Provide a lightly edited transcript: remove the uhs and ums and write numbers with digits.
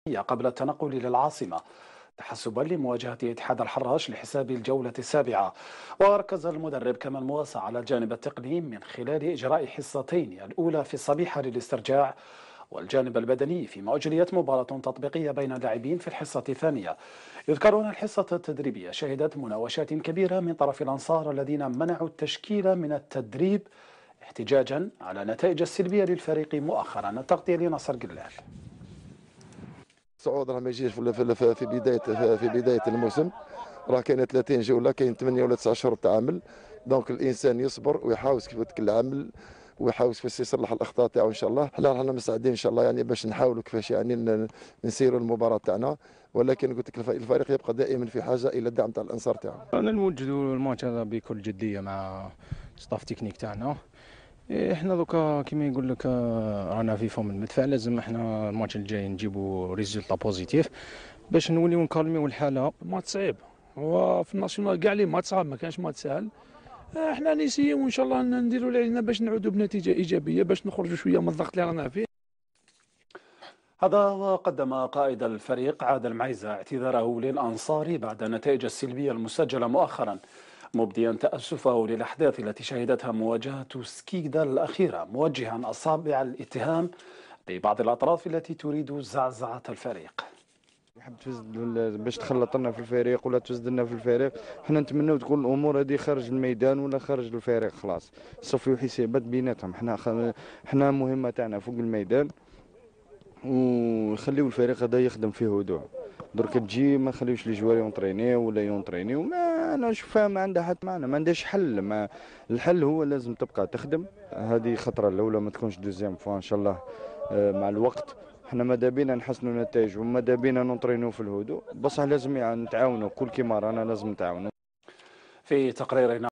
قبل التنقل للعاصمة تحسبا لمواجهة اتحاد الحراش لحساب الجولة السابعة. وركز المدرب كمان مواسى على الجانب التقني من خلال إجراء حصتين، الأولى في الصبيحة للاسترجاع والجانب البدني، فيما أجريت مباراة تطبيقية بين اللاعبين في الحصة الثانية. يذكرون الحصة التدريبية شهدت مناوشات كبيرة من طرف الأنصار الذين منعوا التشكيل من التدريب احتجاجا على النتائج السلبية للفريق مؤخرا. التغطية لنصر قلال. الصعود راه ما يجيش في بدايه الموسم، راه كاين 30 جوله، كاين 8 ولا 9 شهور تاع عمل. دونك الانسان يصبر ويحاول كيف العمل، ويحاول كيفاش يصلح الاخطاء تاعو ان شاء الله. حنا رانا مستعدين ان شاء الله يعني باش نحاولوا كيفاش يعني نسيروا المباراه تاعنا، ولكن قلت لك الفريق يبقى دائما في حاجه الى الدعم تاع الانصار تاعو. انا نوجدوا الماتش هذا بكل جديه مع ستاف تكنيك تاعنا. احنا دوكا كيما يقول لك رانا في فم المدفع، لازم احنا الماتش الجاي نجيبوا ريزولتا بوزيتيف باش نوليو نكالميو الحاله. ماتش صعيب، هو في الناسيونال كاع لي ماتش صعب، ما كانش ماتش سهل. احنا نسيو وان شاء الله نديروا اللي علينا باش نعودوا بنتيجه ايجابيه باش نخرجوا شويه من الضغط اللي رانا فيه. هذا وقدم قائد الفريق عادل معيزة اعتذاره للأنصار بعد النتائج السلبية المسجلة مؤخرا، مبديا تأسفه للأحداث التي شهدتها مواجهة سكيكدا الأخيرة، موجها أصابع الاتهام لبعض الأطراف التي تريد زعزعة الفريق. حاب تفوز باش تخلط لنا في الفريق ولا تفوز لنا في الفريق. حنا نتمناو تكون الامور هذه خارج الميدان ولا خارج الفريق، خلاص صفيو حسابات بيناتهم. حنا مهمه تاعنا فوق الميدان، وخليو الفريق هذا يخدم فيه هدوء. درك تجي ما خليوش لي جوار يونطرينيو ولا يونطرينيو، ما انا نشوفها ما عندها حتى معنى، ما عندهاش حل. ما الحل هو لازم تبقى تخدم. هذه خطره الاولى، ما تكونش دوزيام فوا ان شاء الله. مع الوقت حنا ماذا بينا نحسنوا النتائج وماذا بينا نونطرينيو في الهدوء، بصح لازم يعني نتعاونوا كل كيما رانا لازم نتعاونوا. في تقرير